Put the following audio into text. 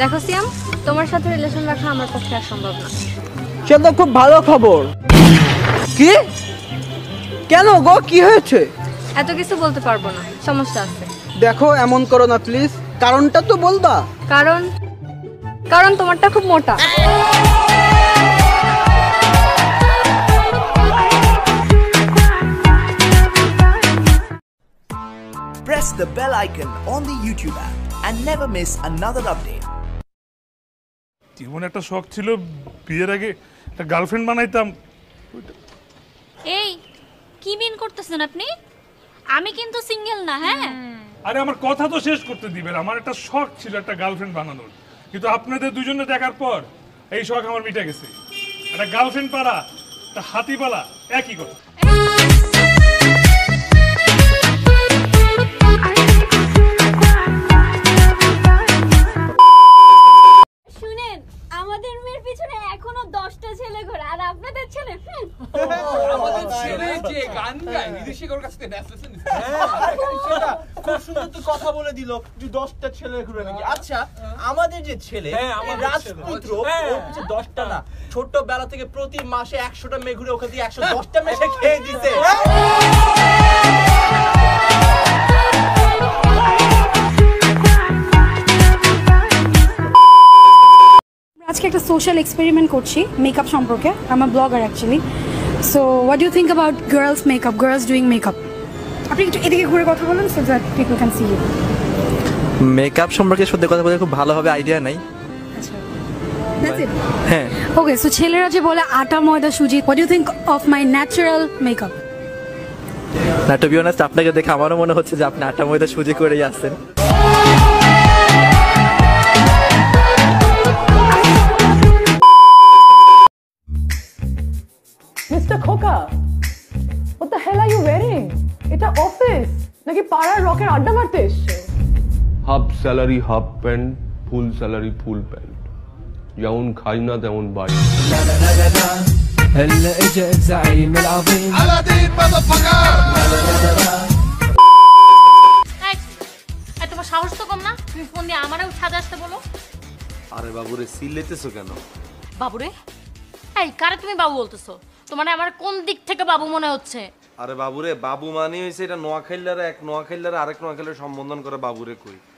দেখো সিয়াম, তোমার সাথে রিলেশন রাখা আমার পক্ষে আর সম্ভব না। সে তো খুব ভালো খবর। কি? কেন গো, কি হয়েছে? এত কিছু বলতে পারবো না, সমস্যা আছে। দেখো এমন করো না প্লিজ, কারণটা তো বলবা। কারণ তোমারটা খুব মোটা। Press the bell icon on the YouTube app and never miss another update. জীবন একটা শখ ছিল বিয়ের আগে একটা গার্লফ্রেন্ড বানাইতাম। এই কি মিন করতেছেন আপনি? আমি কিন্তু সিঙ্গেল না। হ্যাঁ, আরে আমার কথা তো শেষ করতে দিবেন। আমার একটা শখ ছিল একটা গার্লফ্রেন্ড বানানোর, কিন্তু আপনাদের দুজনে দেখার পর এই শখ আমার মিটে গেছে। একটা গার্লফ্রেন্ড পালা একটা হাতি পালা একই কথা। শুনেন, আমাদের মেয়ের পিছনে এখনো 10টা ছেলে ঘোরে, আর আপনাদের ছেলে আমাদের ছেলে যে গান গায় বিদেশি কারোর কাছ থেকে ড্যান্স লেসন নিছে। সেটা খুব সুন্দর তো কথা বলে দিল যে 10টা ছেলে ঘুরে নাকি। আচ্ছা, আমাদের যে ছেলে রাজপুত্র, ওর পিছে 10টা না, ছোটবেলা থেকে প্রতি মাসে 100টা মেয়ে ঘুরে ওখান থেকে 110টা মেয়ে খেয়ে দিতে। আজকে একটা সোশ্যাল এক্সপেরিমেন্ট করছি মেকআপ সম্পর্কে। I am a blogger actually. So what do you think about girls makeup, girls doing makeup? আপনি একটু এদিকে ঘুরে কথা বলুন so that people can see you. Makeup সম্পর্কে সত্যি কথা বলতে খুব ভালোভাবে আইডিয়া নাই। আচ্ছা, দ্যাটস ইট। হ্যাঁ, ওকে। সো ছেলেরা যে বলে আটা ময়দা সুজি, what do you think of my natural makeup? না, টু বি অনেস্ট আপনাকে দেখে আমারও মনে হচ্ছে যে আপনি আটা ময়দা সুজি করেই আসছেন। মিস্টার খোকা, what the hell are you wearing? এটা অফিস নাকি পাড়ার রকের আড্ডা মারতে এসছো? Half salary half pant, full salary full pant, যেমন খাই না তেমন বাড়ি। هلا اجا الزعيم العظيم على دين motherfucker. এই তোমার সাহস তো কম না, তুমি ফোন দিয়ে আমারও ছাদে আসতে বলো। আরে বাবুরে সিলেতেছো কেন? বাবুরে? এই কারে তুমি বাবু বলতেছো? তোমার আমার কোন দিক থেকে বাবু মনে হচ্ছে? আরে বাবুরে বাবু মানে হইছে এটা নোয়াখাইলারে এক নোয়াখাইলারে আরেক নোয়াখাইলারে সম্বোধন করে বাবুরে কই।